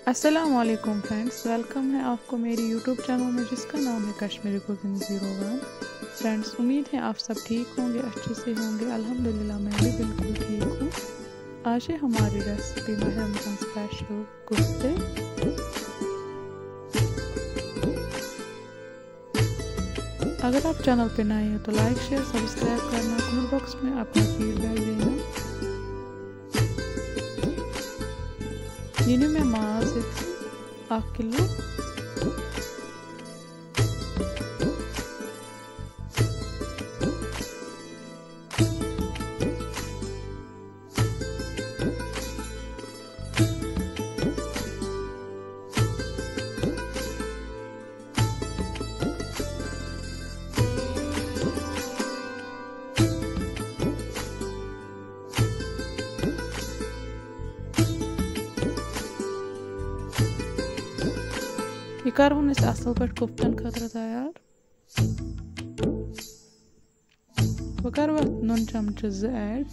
अस्सलामुअलैकुम friends, welcome है आपको मेरी यूट्यूब चैनल में जिसका नाम है कश्मीरी कुकिंग 01। फ्रेंड्स, उम्मीद है आप सब ठीक होंगे, अच्छे से होंगे। अल्हम्दुलिल्लाह मैं भी बिल्कुल ठीक हूँ। आज है हमारी रेसिपी में रमज़ान स्पेशल कोफ्ते। अगर आप चैनल पे नए हो तो लाइक शेयर सब्सक्राइब करना, कमेंट बॉक्स में अपना फीडबैक देना। जिन्हें मैं माज़ 1 किलो ये करवन असल पे कोफ्तन खतर तैयार। वह कर नुन चमच 2 ऐड।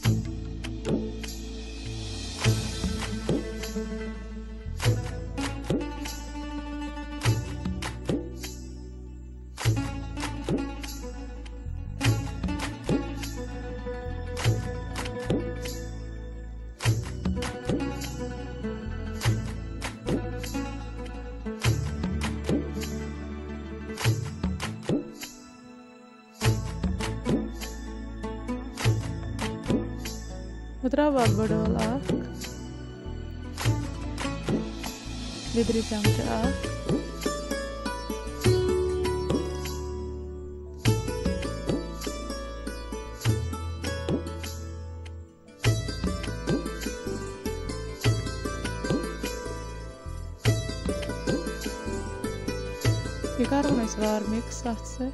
त्रा बड़ल लिदरी चमच ये करो वार मिक्स अत से।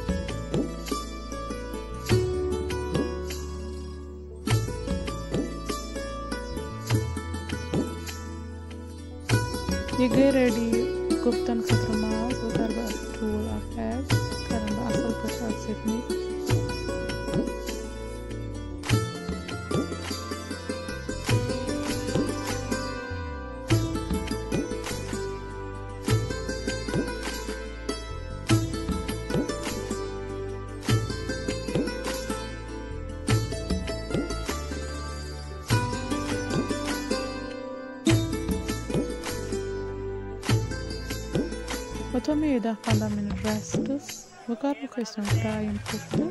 ये गई रेडी कोफ्तन खतर माज। वो कर ठूल ऐड कर असल पे मिक्स। तो मैं 10-15 मिनट रेस्ट वो कर फ्राई कोफ्ते।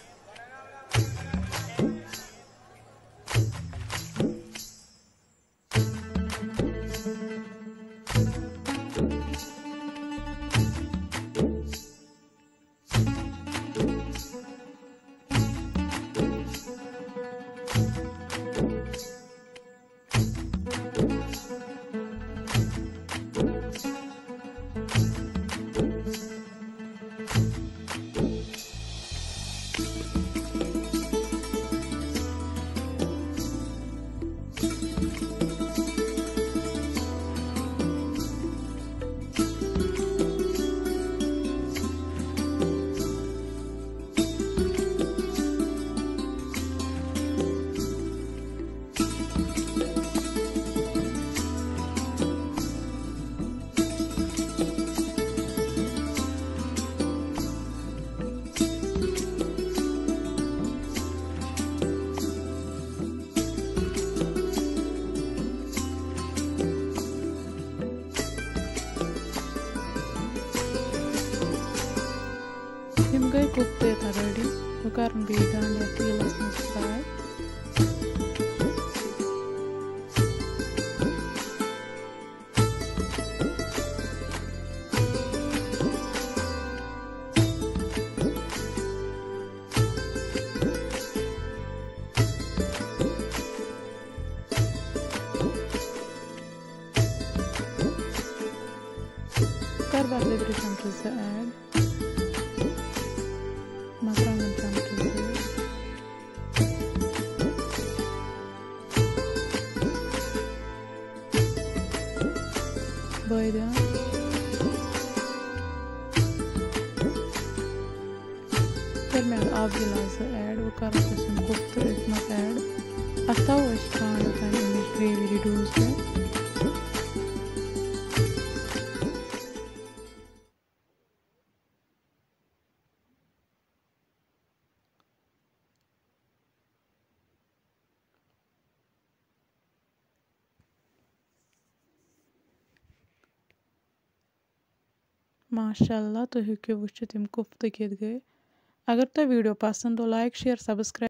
हम गए कोफ्ते था रेडी। वो कर बेगन या तेल में फ्राई। कर लिदरी चमच से ऐड मसाला चमच बैगन फिर मैं आब गिलास ऐड वो कर कोफ्ते ऐड अथवा ग्रेवी रिड्यूस है। माशाल्लाह तो हेक्यो वुचित यम कोफ्ते कित गए। अगर तो वीडियो पसंद हो लाइक शेयर सब्सक्राइब